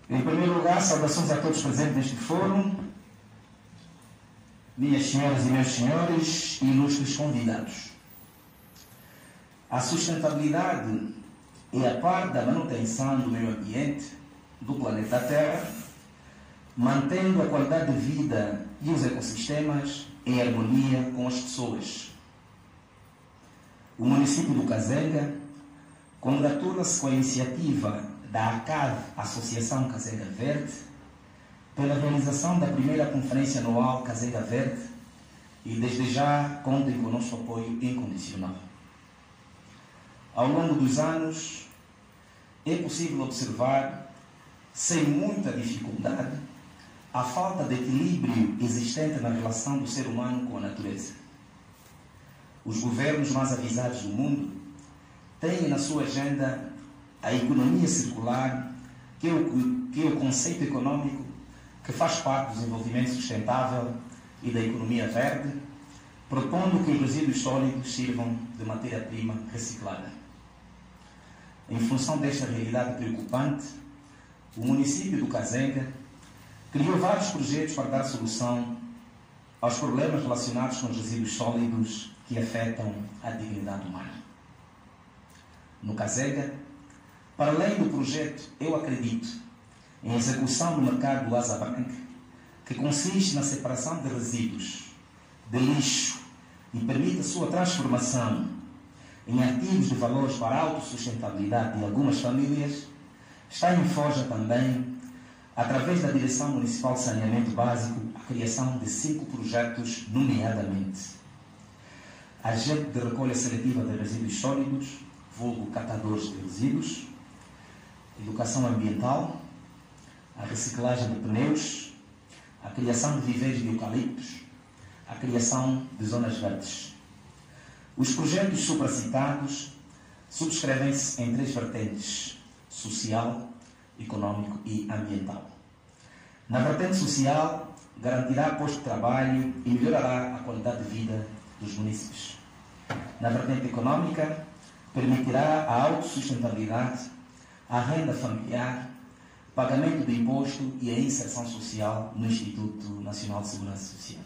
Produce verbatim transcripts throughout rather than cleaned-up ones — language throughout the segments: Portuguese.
Em primeiro lugar, saudações a todos presentes neste fórum, minhas senhoras e meus senhores e ilustres convidados. A sustentabilidade é a par da manutenção do meio ambiente do planeta Terra, mantendo a qualidade de vida e os ecossistemas em harmonia com as pessoas. O município do Kazenga congratula-se com a iniciativa da A C A V, Associação Kazenga Verde, pela realização da primeira conferência anual Kazenga Verde e desde já contem com o nosso apoio incondicional. Ao longo dos anos, é possível observar, sem muita dificuldade, a falta de equilíbrio existente na relação do ser humano com a natureza. Os governos mais avisados do mundo têm na sua agenda a economia circular, que é o, que é o conceito econômico que faz parte do desenvolvimento sustentável e da economia verde, propondo que os resíduos sólidos sirvam de matéria-prima reciclada. Em função desta realidade preocupante, o município do Kazenga criou vários projetos para dar solução aos problemas relacionados com os resíduos sólidos que afetam a dignidade humana. No Kazenga, para além do projeto Eu Acredito, em execução no mercado do Asa Branca, que consiste na separação de resíduos, de lixo e permite a sua transformação em ativos de valores para a autossustentabilidade de algumas famílias, está em forja também, através da Direção Municipal de Saneamento Básico, a criação de cinco projetos, nomeadamente agente de recolha seletiva de resíduos sólidos, vulgo catadores de resíduos, educação ambiental, a reciclagem de pneus, a criação de viveiros de eucaliptos, a criação de zonas verdes. Os projetos supracitados subscrevem-se em três vertentes: social, econômico e ambiental. Na vertente social, garantirá posto de trabalho e melhorará a qualidade de vida dos munícipes. Na vertente econômica, permitirá a autossustentabilidade, a renda familiar, pagamento de imposto e a inserção social no Instituto Nacional de Segurança Social.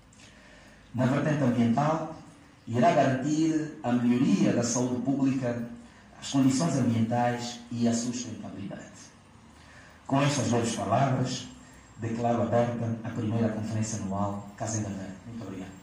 Na vertente ambiental, irá garantir a melhoria da saúde pública, as condições ambientais e a sustentabilidade. Com estas breves palavras, declaro aberta a primeira conferência anual Kazenga Verde. Muito obrigado.